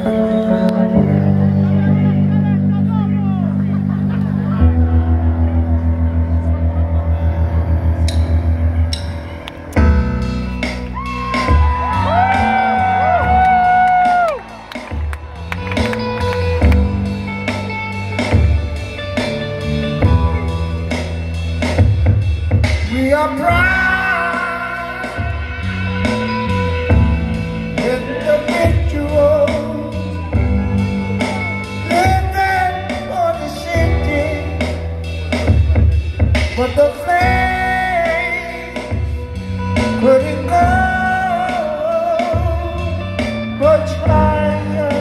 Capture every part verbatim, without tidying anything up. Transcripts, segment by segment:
We are proud individuals living for the city, but the flames couldn't go much higher.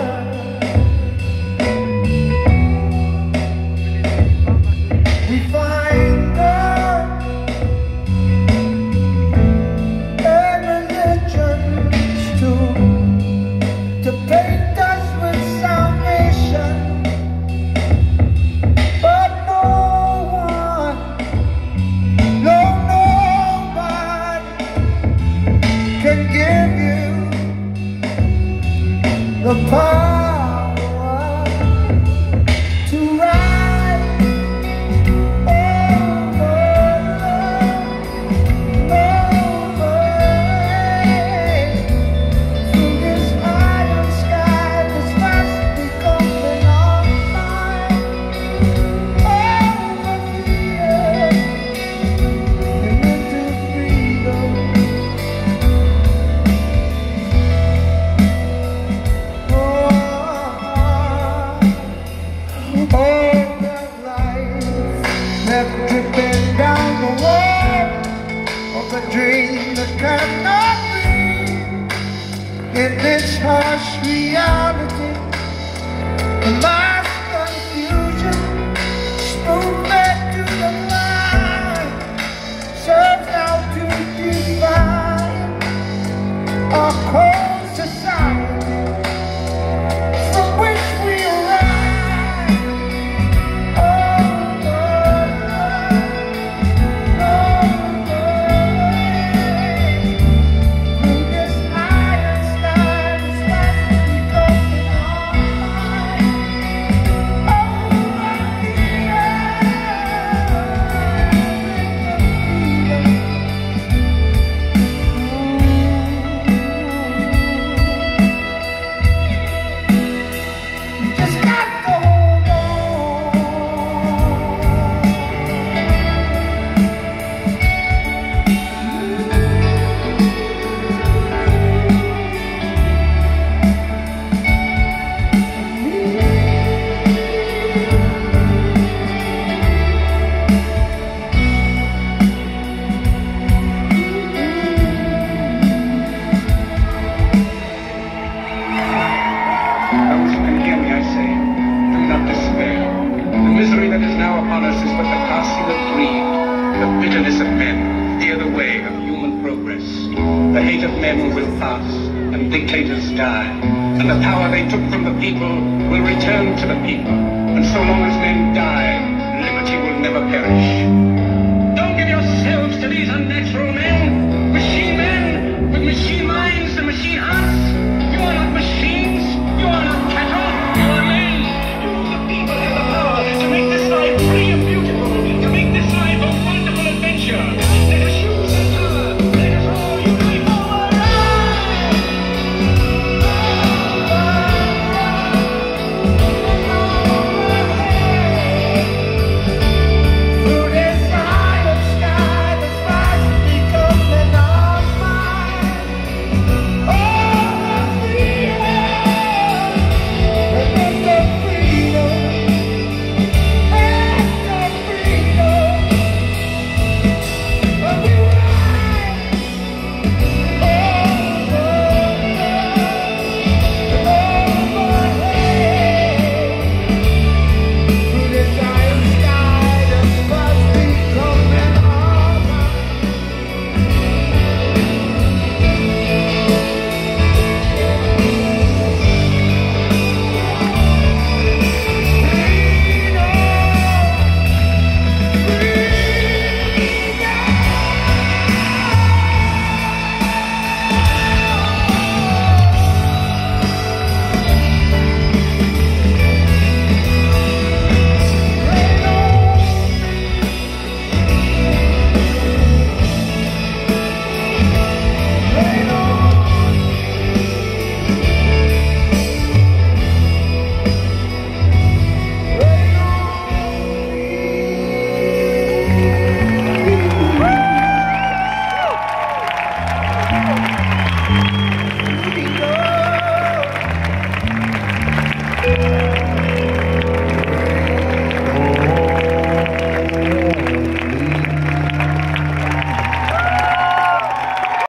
We find God to paint us with salvation, but no one, no nobody can give you the power to ride over dripping down the wall of a dream that cannot breathe in this harsh reality. The mass confusion, spoon fed to the mind, serves now to define our cold society from which we arise. The hate of men will pass, and dictators die, and the power they took from the people will return to the people, and so long as men die, liberty will never perish. Don't give yourselves to these unnatural men, machine men, with machine minds and machine hearts. You are not machines, you are not cattle, you are men. You, the people, have the power to make this life free and beautiful, to make this life a wonderful adventure. Let us use that power, let us all unite. Through this Thank you.